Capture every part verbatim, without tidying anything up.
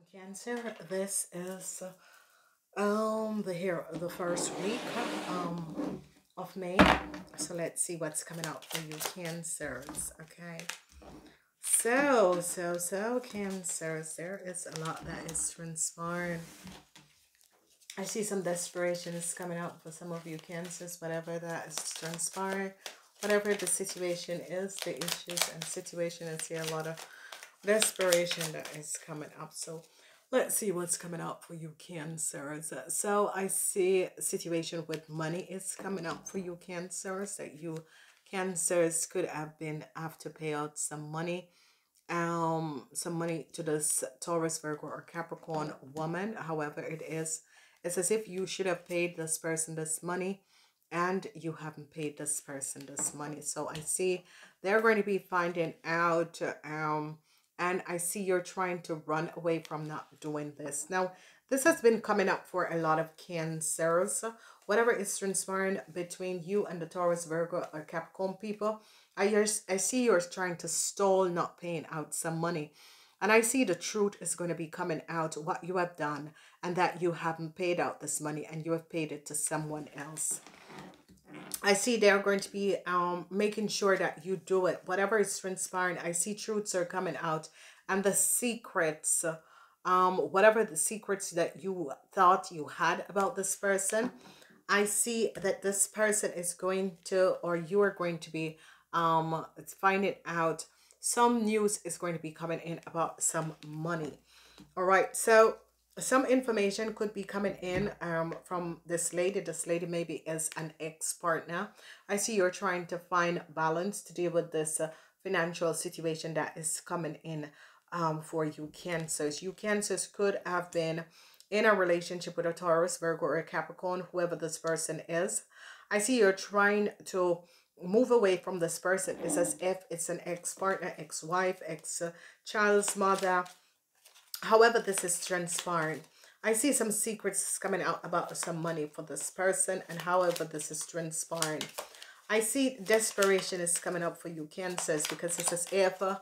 Cancer, this is um the here the first week um of May. So let's see what's coming out for you, Cancers. Okay. So, so, so, Cancers, there is a lot that is transpiring. I see some desperation is coming out for some of you, Cancers, whatever that is transpiring, whatever the situation is, the issues and situation. I see a lot of desperation that is coming up. So let's see what's coming up for you, Cancers. So I see a situation with money is coming up for you, Cancers, that you Cancers could have been have to pay out some money, um some money to this Taurus, Virgo, or Capricorn woman. However it is, it's as if you should have paid this person this money and you haven't paid this person this money. So I see they're going to be finding out, um and I see you're trying to run away from not doing this. Now, this has been coming up for a lot of Cancers. Whatever is transpiring between you and the Taurus, Virgo, or Capricorn people, I, hear- I see you're trying to stall not paying out some money. And I see the truth is going to be coming out, what you have done, and that you haven't paid out this money and you have paid it to someone else. I see they're going to be um making sure that you do it. Whatever is transpiring, I see truths are coming out, and the secrets, um, whatever the secrets that you thought you had about this person, I see that this person is going to, or you are going to be um finding out some news is going to be coming in about some money. All right, so some information could be coming in um from this lady. This lady maybe is an ex-partner. I see you're trying to find balance to deal with this uh, financial situation that is coming in um for you, Cancers. You Cancers could have been in a relationship with a Taurus, Virgo, or a Capricorn, whoever this person is. I see you're trying to move away from this person. It's as if it's an ex-partner, ex-wife, ex-child's mother. However this is transpiring, I see some secrets coming out about some money for this person, and however this is transpiring, I see desperation is coming up for you, Cancers, because it's as if uh,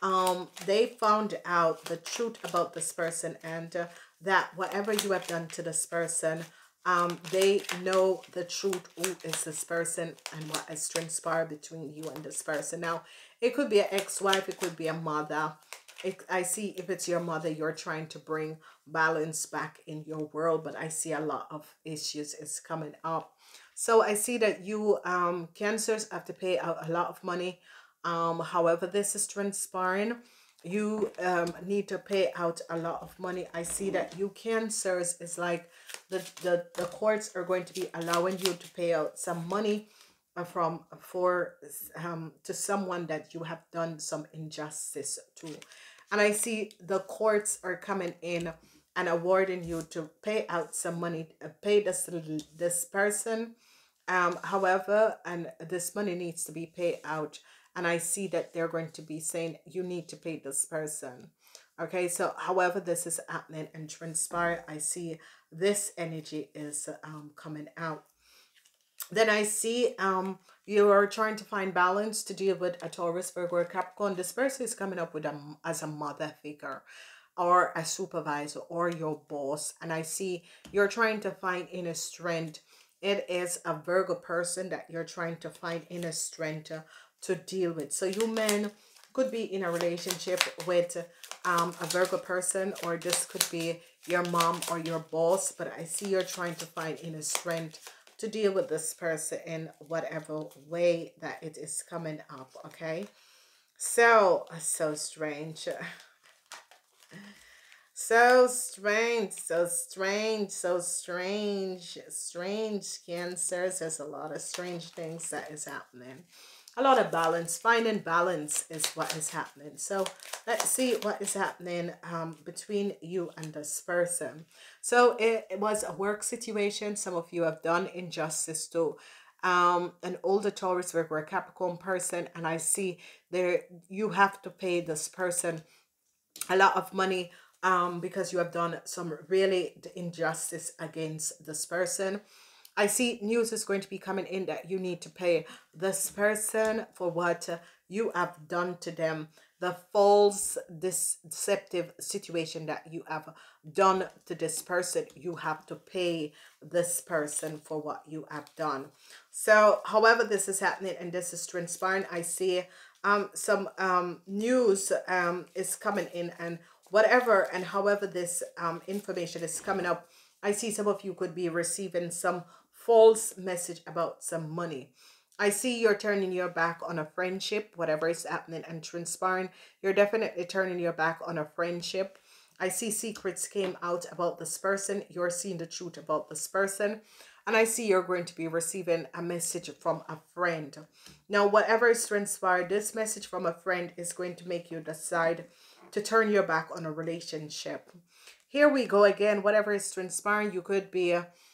um they found out the truth about this person, and uh, that whatever you have done to this person, um they know the truth, who is this person and what has transpired between you and this person. Now, it could be an ex-wife, it could be a mother. It, I see if it's your mother, you're trying to bring balance back in your world, but I see a lot of issues is coming up. So I see that you um Cancers have to pay out a lot of money. Um, however this is transpiring, you um need to pay out a lot of money. I see that you Cancers is like the the, the courts are going to be allowing you to pay out some money uh, from for um to someone that you have done some injustice to. And I see the courts are coming in and awarding you to pay out some money, uh, pay this this person. Um, however, and this money needs to be paid out. And I see that they're going to be saying you need to pay this person. Okay, so however this is happening and transpire, I see this energy is um, coming out. Then I see um you are trying to find balance to deal with a Taurus, Virgo, or Capricorn. This person is coming up with a as a mother figure or a supervisor or your boss. And I see you're trying to find inner strength. It is a Virgo person that you're trying to find inner strength to, to deal with. So you men could be in a relationship with um, a Virgo person, or this could be your mom or your boss. But I see you're trying to find inner strength to deal with this person in whatever way that it is coming up. Okay, so so strange. So strange, so strange, so strange, strange, Cancers. There's a lot of strange things that is happening. A lot of balance, finding balance is what is happening. So let's see what is happening um, between you and this person. So it, it was a work situation. Some of you have done injustice to um, an older Taurus, Virgo, or Capricorn person. And I see there you have to pay this person a lot of money um because you have done some really injustice against this person. I see news is going to be coming in that you need to pay this person for what uh, you have done to them. the false this deceptive situation that you have done to this person. You have to pay this person for what you have done. So however this is happening and this is transpiring, I see um some um news um is coming in, and whatever and however this um information is coming up, I see some of you could be receiving some false message about some money. I see you're turning your back on a friendship, whatever is happening and transpiring. You're definitely turning your back on a friendship. I see secrets came out about this person. You're seeing the truth about this person. And I see you're going to be receiving a message from a friend. Now, whatever is transpired, this message from a friend is going to make you decide to turn your back on a relationship. Here we go again. Whatever is transpiring, you could be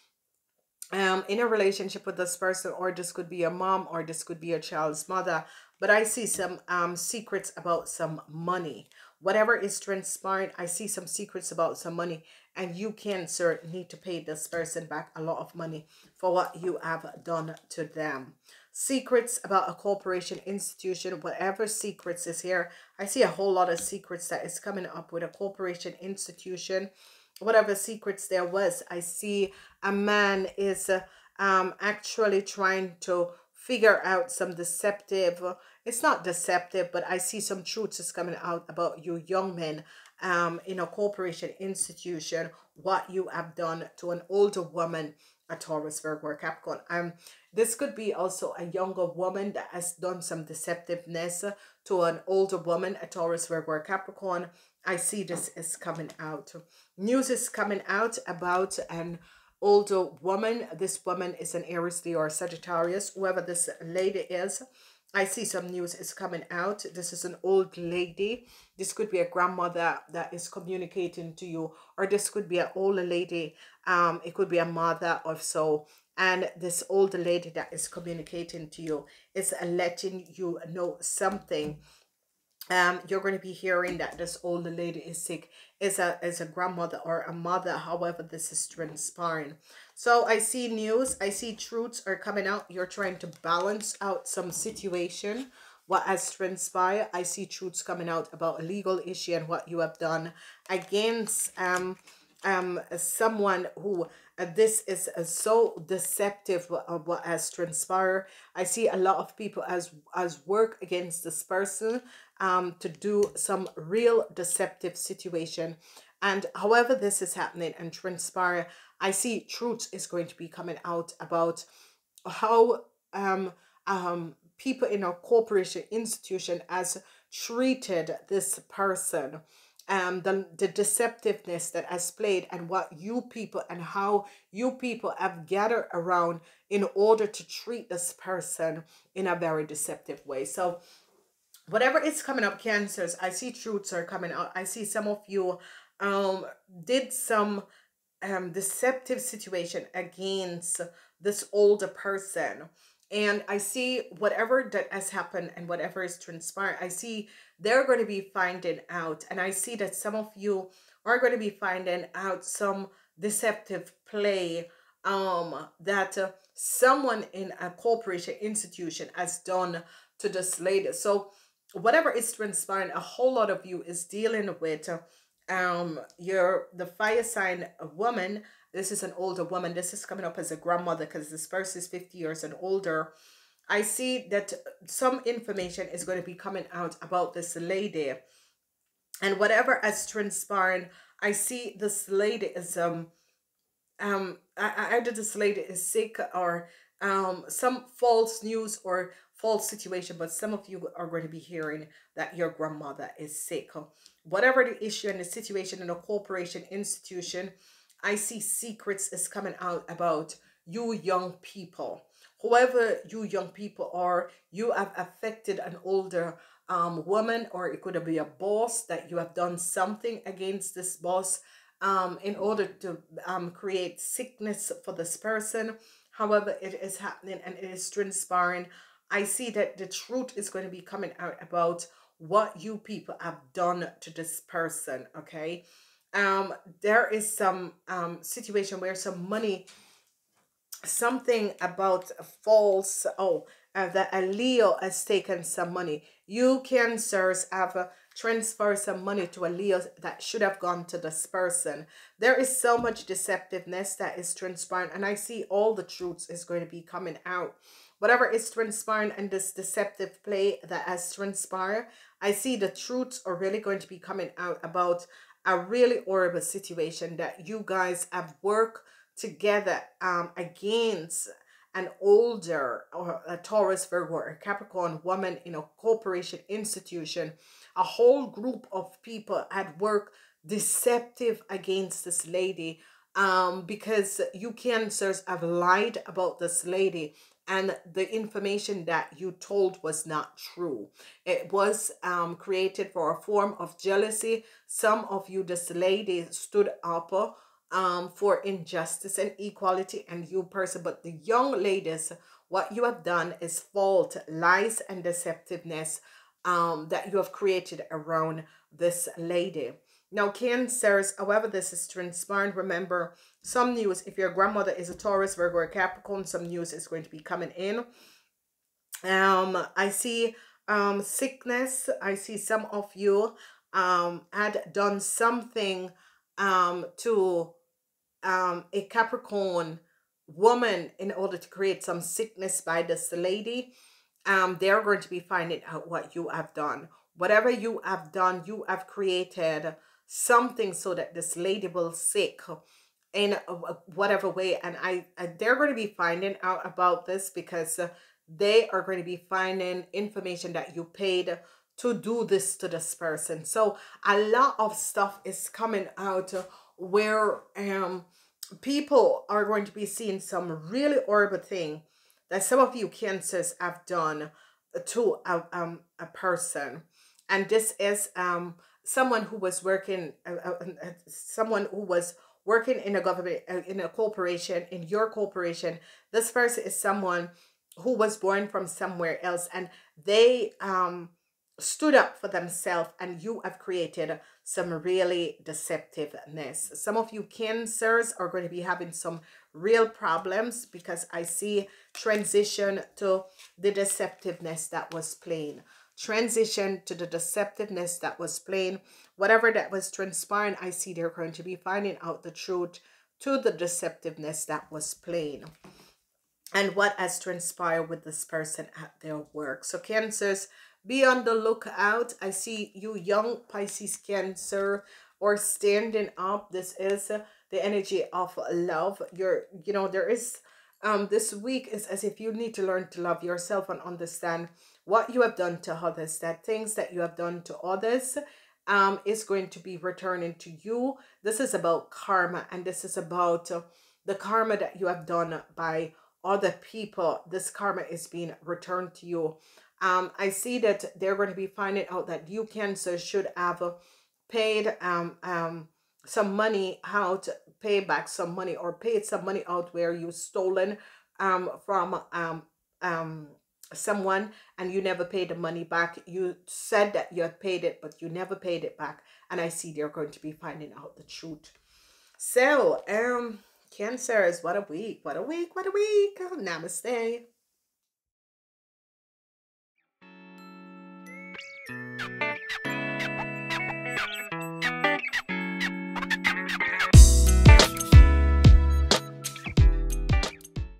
um in a relationship with this person, or this could be a mom, or this could be a child's mother. But I see some um secrets about some money. Whatever is transpiring, I see some secrets about some money, and you, Cancer, need to pay this person back a lot of money for what you have done to them. Secrets about a corporation, institution, whatever secrets is here. I see a whole lot of secrets that is coming up with a corporation, institution, whatever secrets there was. I see a man is uh, um actually trying to figure out some deceptive, it's not deceptive, but I see some truths is coming out about you young men um in a corporation, institution, what you have done to an older woman, a Taurus, Virgo, or Capricorn. Um this could be also a younger woman that has done some deceptiveness to an older woman, a Taurus, Virgo, or Capricorn. I see this is coming out. News is coming out about an older woman. This woman is an Aries, Leo, or Sagittarius, whoever this lady is. I see some news is coming out. This is an old lady. This could be a grandmother that is communicating to you, or this could be an older lady. Um, it could be a mother or so. And this older lady that is communicating to you is letting you know something. Um you're going to be hearing that this older lady is sick, is a is a grandmother or a mother, however this is transpiring. So I see news, I see truths are coming out. You're trying to balance out some situation, what has transpired. I see truths coming out about a legal issue and what you have done against um um someone who uh, this is uh, so deceptive of what has transpired. I see a lot of people as as work against this person um to do some real deceptive situation. And however this is happening and transpire, I see truth is going to be coming out about how um um people in our corporation, institution has treated this person, um the, the deceptiveness that has played, and what you people and how you people have gathered around in order to treat this person in a very deceptive way. So whatever is coming up, Cancers, I see truths are coming out. I see some of you um did some um deceptive situation against this older person. And I see whatever that has happened and whatever is transpired, I see they're going to be finding out. And I see that some of you are going to be finding out some deceptive play um that uh, someone in a corporation, institution has done to this lady. So whatever is transpiring, a whole lot of you is dealing with uh, um you're the fire sign woman. This is an older woman. This is coming up as a grandmother because this person is fifty years and older. I see that some information is going to be coming out about this lady, and whatever has transpired, I see this lady is um um I- either this lady is sick, or um some false news or false situation, but some of you are going to be hearing that your grandmother is sick. Whatever the issue and the situation in a corporation, institution, I see secrets is coming out about you young people. Whoever you young people are, you have affected an older um woman, or it could be a boss that you have done something against this boss um in order to um create sickness for this person. However it is happening and it is transpiring, I see that the truth is going to be coming out about what you people have done to this person. Okay, um there is some um situation where some money something about a false, oh, uh, that a Leo has taken some money. You Cancers have uh, transferred some money to a Leo that should have gone to this person. There is so much deceptiveness that is transpiring, and I see all the truths is going to be coming out. Whatever is transpiring and this deceptive play that has transpired, I see the truths are really going to be coming out about a really horrible situation that you guys have worked together um, against an older or a Taurus, Virgo, or Capricorn woman in a corporation institution. A whole group of people had worked deceptive against this lady um, because you Cancers have lied about this lady, and the information that you told was not true. It was um, created for a form of jealousy. Some of you, this lady stood up uh, um, for injustice and equality, and you person. But the young ladies, what you have done is fault, lies, and deceptiveness um, that you have created around this lady. Now, Cancers, however this is transpiring, remember, some news, if your grandmother is a Taurus, Virgo, or Capricorn, some news is going to be coming in. Um, I see um, sickness. I see some of you um, had done something um, to um, a Capricorn woman in order to create some sickness by this lady. Um, they're going to be finding out what you have done. Whatever you have done, you have created something so that this lady will sick in whatever way. And I, I they're going to be finding out about this because uh, they are going to be finding information that you paid to do this to this person. So a lot of stuff is coming out uh, where um people are going to be seeing some really horrible thing that some of you Cancers have done to a, um, a person. And this is um someone who was working uh, uh, uh, someone who was working in a government uh, in a corporation, in your corporation. This person is someone who was born from somewhere else, and they um stood up for themselves, and you have created some really deceptiveness. Some of you Cancers are going to be having some real problems because I see transition to the deceptiveness that was plain. Transition to the deceptiveness that was plain. Whatever that was transpiring, I see they're going to be finding out the truth to the deceptiveness that was plain. And what has transpired with this person at their work. So Cancers, be on the lookout. I see you young Pisces Cancer or standing up. This is uh, the energy of love. You're, you know, there is, um, this week is as if you need to learn to love yourself and understand what you have done to others. That things that you have done to others um, is going to be returning to you. This is about karma, and this is about uh, the karma that you have done by other people. This karma is being returned to you. Um, I see that they're going to be finding out that you Cancer should have paid um, um, some money out, pay back some money, or paid some money out where you stolen um, from um, um, someone, and you never paid the money back. You said that you had paid it, but you never paid it back. And I see they're going to be finding out the truth. So, um, Cancers, what a week, what a week, what a week. Namaste.